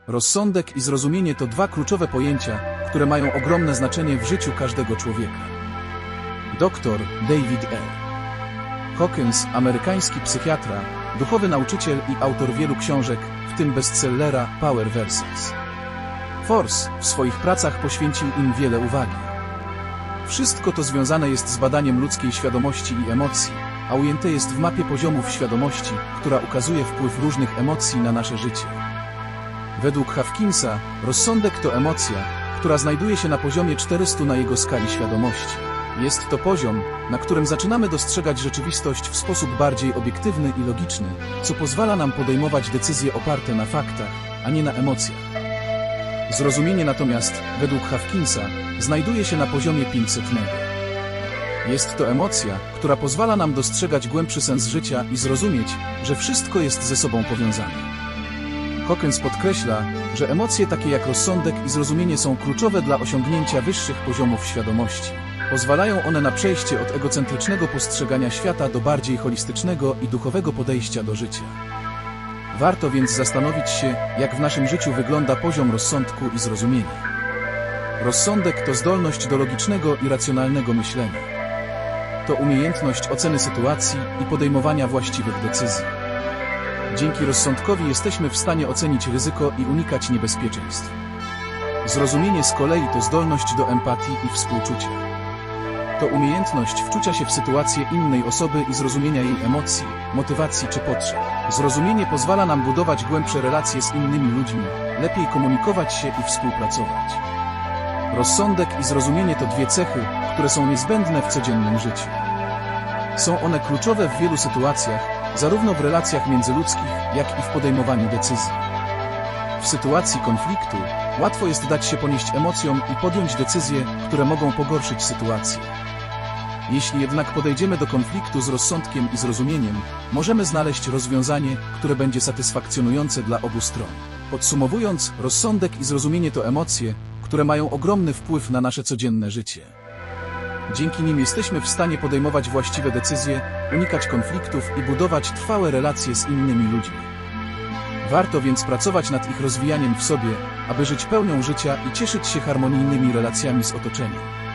Rozsądek i zrozumienie to dwa kluczowe pojęcia, które mają ogromne znaczenie w życiu każdego człowieka. Dr David R. Hawkins, amerykański psychiatra, duchowy nauczyciel i autor wielu książek, w tym bestsellera Power Verses. Force w swoich pracach poświęcił im wiele uwagi. Wszystko to związane jest z badaniem ludzkiej świadomości i emocji, a ujęte jest w mapie poziomów świadomości, która ukazuje wpływ różnych emocji na nasze życie. Według Hawkinsa, rozsądek to emocja, która znajduje się na poziomie 400 na jego skali świadomości. Jest to poziom, na którym zaczynamy dostrzegać rzeczywistość w sposób bardziej obiektywny i logiczny, co pozwala nam podejmować decyzje oparte na faktach, a nie na emocjach. Zrozumienie natomiast, według Hawkinsa, znajduje się na poziomie 500. Jest to emocja, która pozwala nam dostrzegać głębszy sens życia i zrozumieć, że wszystko jest ze sobą powiązane. Hawkins podkreśla, że emocje takie jak rozsądek i zrozumienie są kluczowe dla osiągnięcia wyższych poziomów świadomości. Pozwalają one na przejście od egocentrycznego postrzegania świata do bardziej holistycznego i duchowego podejścia do życia. Warto więc zastanowić się, jak w naszym życiu wygląda poziom rozsądku i zrozumienia. Rozsądek to zdolność do logicznego i racjonalnego myślenia. To umiejętność oceny sytuacji i podejmowania właściwych decyzji. Dzięki rozsądkowi jesteśmy w stanie ocenić ryzyko i unikać niebezpieczeństw. Zrozumienie z kolei to zdolność do empatii i współczucia. To umiejętność wczucia się w sytuację innej osoby i zrozumienia jej emocji, motywacji czy potrzeb. Zrozumienie pozwala nam budować głębsze relacje z innymi ludźmi, lepiej komunikować się i współpracować. Rozsądek i zrozumienie to dwie cechy, które są niezbędne w codziennym życiu. Są one kluczowe w wielu sytuacjach, zarówno w relacjach międzyludzkich, jak i w podejmowaniu decyzji. W sytuacji konfliktu łatwo jest dać się ponieść emocjom i podjąć decyzje, które mogą pogorszyć sytuację. Jeśli jednak podejdziemy do konfliktu z rozsądkiem i zrozumieniem, możemy znaleźć rozwiązanie, które będzie satysfakcjonujące dla obu stron. Podsumowując, rozsądek i zrozumienie to emocje, które mają ogromny wpływ na nasze codzienne życie. Dzięki nim jesteśmy w stanie podejmować właściwe decyzje, unikać konfliktów i budować trwałe relacje z innymi ludźmi. Warto więc pracować nad ich rozwijaniem w sobie, aby żyć pełnią życia i cieszyć się harmonijnymi relacjami z otoczeniem.